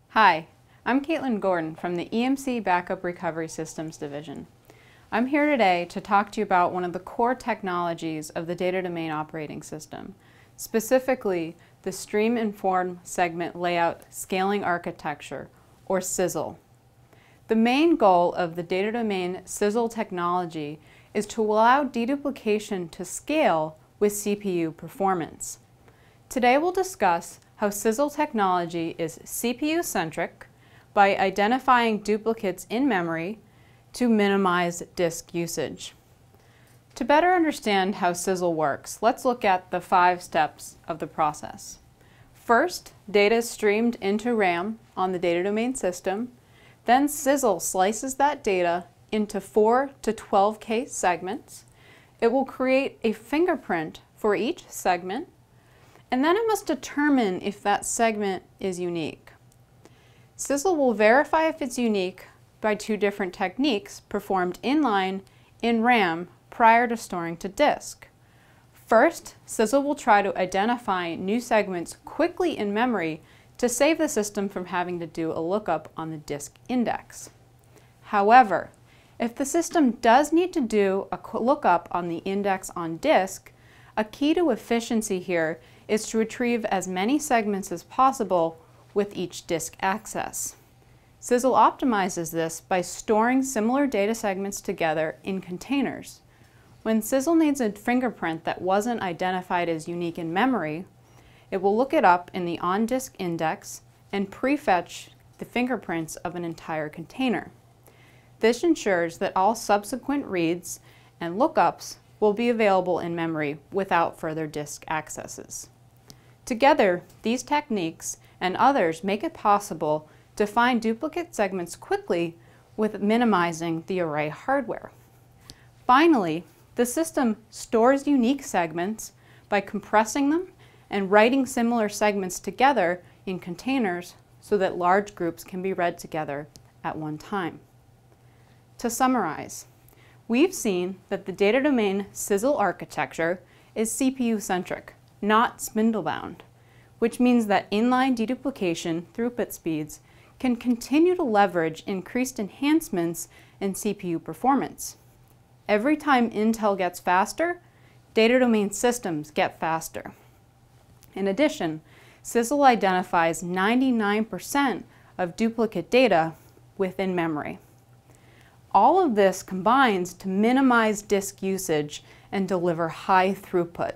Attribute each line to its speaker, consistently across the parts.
Speaker 1: Hi, I'm Caitlin Gordon from the EMC Backup Recovery Systems Division. I'm here today to talk to you about one of the core technologies of the Data Domain operating system, specifically the Stream Informed Segment Layout Scaling Architecture, or Sizzle. The main goal of the Data Domain Sizzle technology is to allow deduplication to scale with CPU performance. Today we'll discuss how Sizzle technology is CPU-centric by identifying duplicates in memory to minimize disk usage. To better understand how Sizzle works, let's look at the 5 steps of the process. First, data is streamed into RAM on the Data Domain system. Then Sizzle slices that data into 4 to 12K segments. It will create a fingerprint for each segment, and then it must determine if that segment is unique. Sizzle will verify if it's unique by 2 different techniques performed inline in RAM prior to storing to disk. First, Sizzle will try to identify new segments quickly in memory to save the system from having to do a lookup on the disk index. However, if the system does need to do a lookup on the index on disk, a key to efficiency here is to retrieve as many segments as possible with each disk access. Sizzle optimizes this by storing similar data segments together in containers. When Sizzle needs a fingerprint that wasn't identified as unique in memory, it will look it up in the on-disk index and prefetch the fingerprints of an entire container. This ensures that all subsequent reads and lookups will be available in memory without further disk accesses. Together, these techniques and others make it possible to find duplicate segments quickly with minimizing the array hardware. Finally, the system stores unique segments by compressing them and writing similar segments together in containers so that large groups can be read together at one time. To summarize, we've seen that the Data Domain Sizzle architecture is CPU-centric, not spindle-bound, which means that inline deduplication throughput speeds can continue to leverage increased enhancements in CPU performance. Every time Intel gets faster, Data Domain systems get faster. In addition, Sizzle identifies 99% of duplicate data within memory. All of this combines to minimize disk usage and deliver high throughput.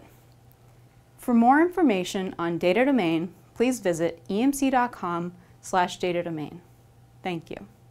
Speaker 1: For more information on Data Domain, please visit emc.com/datadomain. Thank you.